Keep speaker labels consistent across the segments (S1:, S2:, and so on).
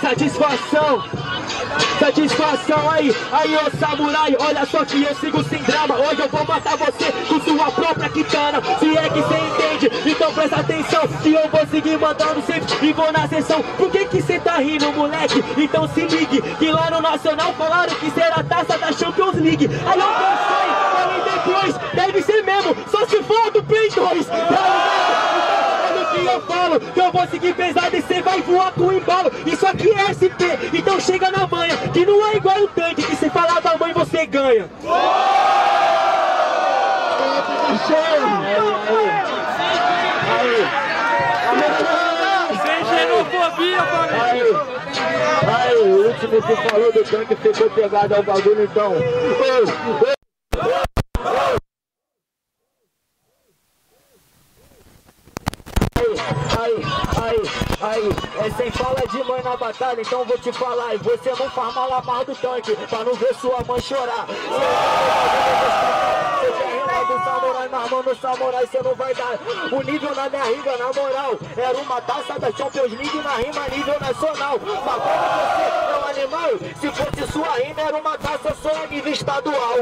S1: Satisfação, satisfação aí, ô samurai, olha só que eu sigo sem drama. Hoje eu vou matar você com sua própria kitana. Se é que cê entende, então presta atenção, que eu vou seguir mandando sempre e vou na sessão. Por que cê tá rindo, moleque? Então se ligue, que lá no Nacional falaram que será a taça da Champions League. Aí eu pensei, falei depois, deve ser mesmo, só se for do Play 2. Que eu falo, que eu vou seguir pesado e cê vai voar com o embalo. Isso aqui é SP, então chega na manha, que não é igual o tanque, que se falar da mãe você ganha.
S2: Sem xenofobia, família.
S1: Aí, o último que falou do tanque ficou pegado ao bagulho, então. Aí, é sem fala de mãe na batalha, então vou te falar. E você não faz mal a mar do tanque, pra não ver sua mãe chorar. Você quer rimar do samurai, mas mano, samurai cê não vai dar. O nível na minha riga, na moral, era uma taça da Champions League na rima nível nacional. Mas como você é um animal, se fosse sua rima era uma taça só a nível estadual.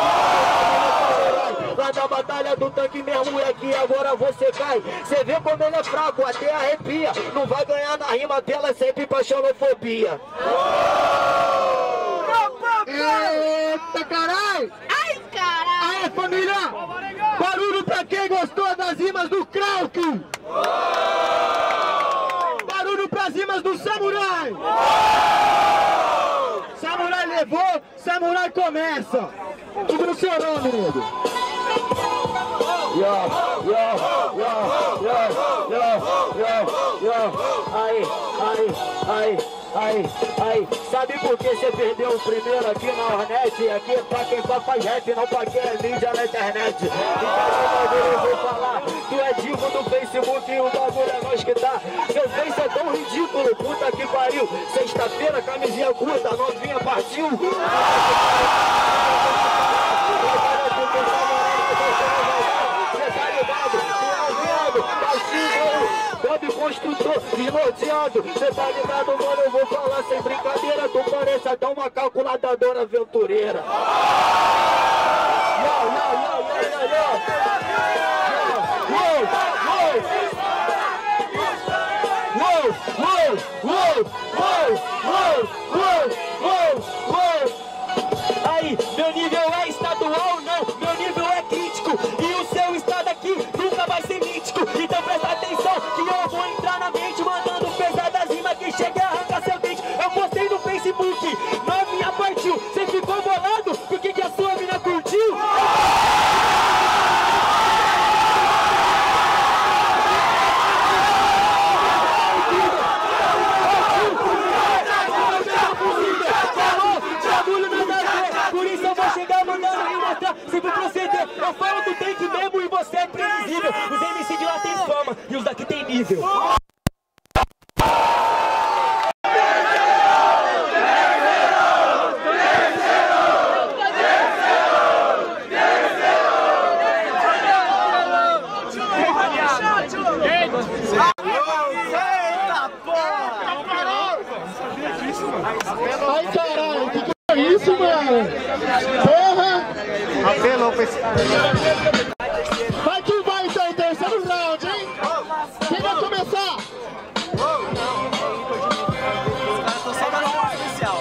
S1: Lá na batalha do tanque mesmo é que agora você cai. Cê vê como ele é fraco, até arrepia. Não vai ganhar na rima dela, sempre pra xenofobia.
S3: Eita, caralho!
S4: Ai, caralho!
S3: Aí, família! Barulho pra quem gostou das rimas do Krauk! Barulho pras rimas do Samurai! Samurai levou, Samurai começa! Tudo no seu nome, nego!
S1: Aí, sabe por que você perdeu o primeiro aqui na Hornet? Aqui é pra quem faz rap, não pra quem é mídia na internet. Então eu vou falar, tu é divo do Facebook e o bagulho é nós que tá. Seu face é tão ridículo, puta que pariu. Sexta-feira, camisinha curta, novinha partiu. Bob construtor, desnorteado. Cê tá ligado, mano, eu vou falar sem brincadeira. Tu parece até uma calculadora aventureira. Aí, meu nível é estadual, não, meu nível é crítico. E o seu estado aqui nunca vai ser mítico. Então presta atenção que eu vou entrar na mente, mandando pesadas rimas que chega e arranca seu dente. Eu postei no Facebook, novinha partiu. Cê ficou bolado? Por que a sua mina curtiu? Sempre proceder, eu falo do tanque mesmo e você é previsível. Os MC de lá tem fama e os daqui tem nível.
S3: Ai, caralho, que é isso, mano? Porra!
S2: Apelou pra esse...
S3: Vai que vai então, terceiro round, hein? Quem vai começar?
S2: Tô só dando uma especial.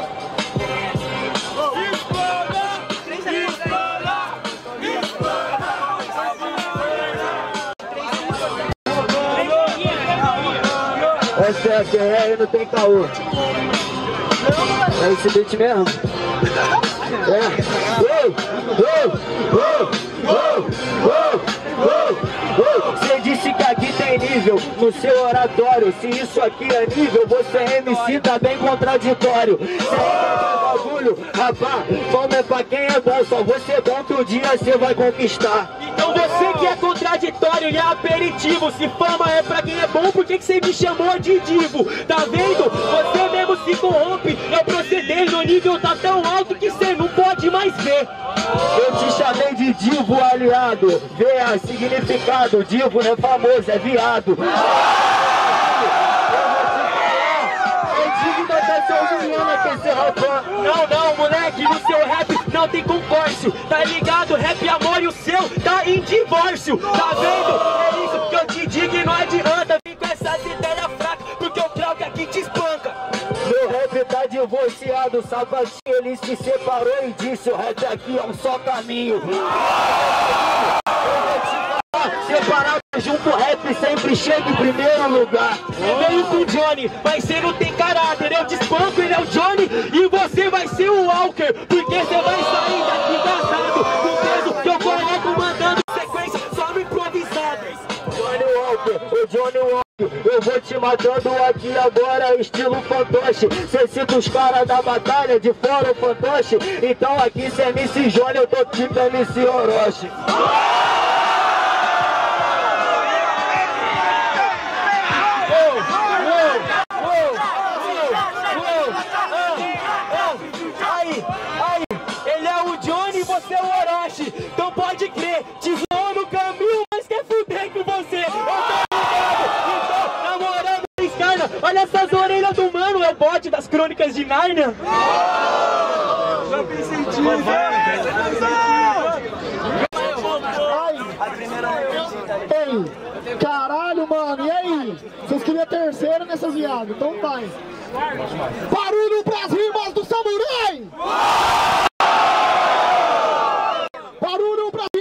S1: Essa é a QR, não tem caô. É esse beat mesmo? Você disse que aqui tem nível no seu oratório. Se isso aqui é nível, você é MC, tá bem contraditório. Você entendeu o bagulho? Rapá, fome é pra quem é bom. Só você é bom que um dia você vai conquistar. Então você que é contraditório e é aperitivo. Se fama é pra quem é bom, por que você me chamou de divo? Tá vendo? Você mesmo se corrompe. É o proceder, no nível tá tão alto que você não pode mais ver. Eu te chamei de divo, aliado. Vê significado, divo não é famoso, é viado. É digno tá se humilhando com esse rapaz. Não, moleque, no seu rap não tem concurso. Tá ligado? Rap amor e o seu tá em divórcio. Tá vendo? É isso que eu te digo e não adianta vir com essas ideias fracas, porque o Krauk aqui te espanca. Meu rap tá divorciado, Sapatinho ele se separou e disse: o rap aqui é um só caminho. Separado junto, o rap sempre chega em primeiro lugar. Veio com o Johnny, mas você não tem caráter. Eu te espanco, ele é o Johnny e você vai ser o Walker, porque você vai sair daqui engraçado com peso que eu coloco mandando sequência só no improvisado. Johnny Walker, o Johnny Walker, eu vou te matando aqui agora, estilo fantoche. Cê cita os caras da batalha, de fora o fantoche. Então aqui cê é MC Johnny, eu tô tipo MC Orochi. Aí, ele é o Johnny e você é o Orochi. Então pode crer, te zoou no caminho, mas quer fuder com você. Eu tô ligado, então, namorando a escarna. Olha essas orelhas do mano, é o bot das Crônicas de Nárnia.
S3: Já fiz sentido. Ei, caralho, mano, e aí? Vocês queriam terceira nessas viadas, então vai. Barulho pras rimas do Samurai! Barulho pras